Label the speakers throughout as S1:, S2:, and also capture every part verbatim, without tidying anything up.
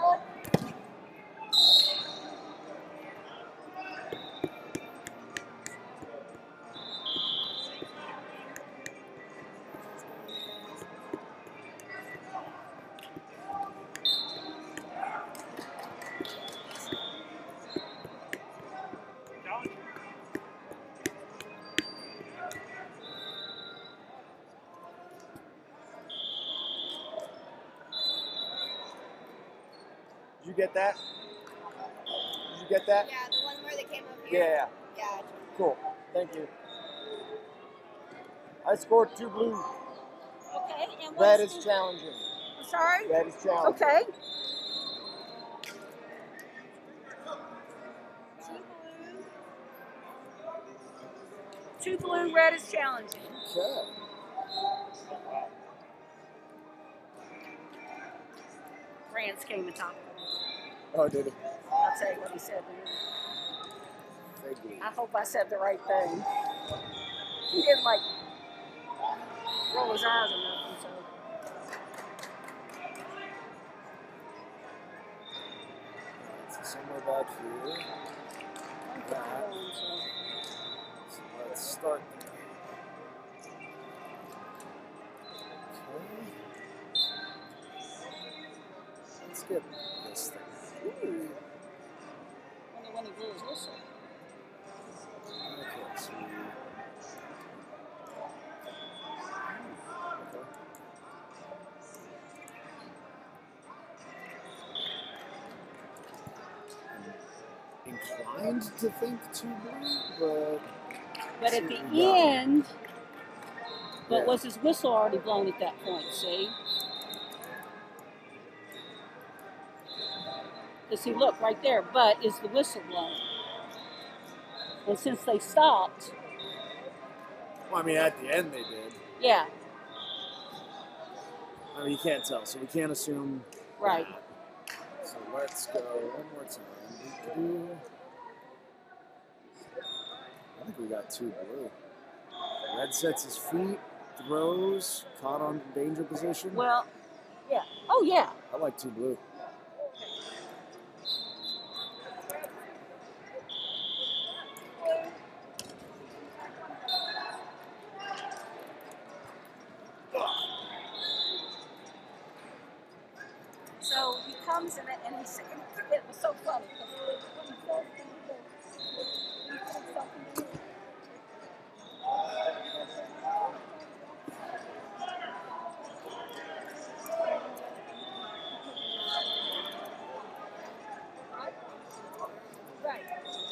S1: Did you get that? Did you get that?
S2: Yeah, the one where they came up here.
S1: Yeah.
S2: Yeah.
S1: Cool. Thank you. I scored two blue.
S3: Okay, and
S1: Red
S3: what's
S1: is
S3: the,
S1: challenging.
S3: I'm sorry?
S1: Red is challenging.
S3: Okay. Two blue. Two blue, red is challenging.
S1: Okay.
S3: Rance came and talked to me.
S1: Oh, did he?
S3: I'll tell you what he said to me. I hope I said the right thing. He didn't like roll his eyes or nothing, so.
S1: So somewhere back here. That. So let's start there. Okay. Let's get this thing. Ooh.
S3: Wonder when he blew his whistle.
S1: Okay, so inclined to think two blue, but
S3: But at the
S1: yeah.
S3: end, but
S1: Yeah.
S3: was his whistle already blown at that point, see? Because see, look, right there, but is the whistle blown? And since they stopped,
S1: Well, I mean, at the end they did.
S3: yeah,
S1: I mean, you can't tell, so we can't assume.
S3: right.
S1: That. So let's go one more time. I think we got two blue. Red sets his feet, throws, caught on danger position.
S3: Well, yeah. Oh, yeah.
S1: I like two blue.
S3: So he comes in it, and he's and it was so funny. When he says he says something to me. Right.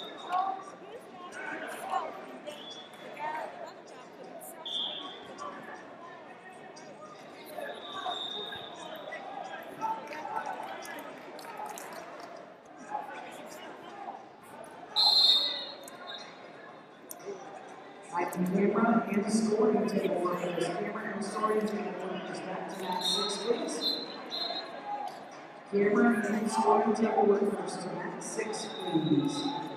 S4: Right from camera and scoring table one. Camera and scoring table one is back to back six, please. Camera and scoring table one first to back six, please.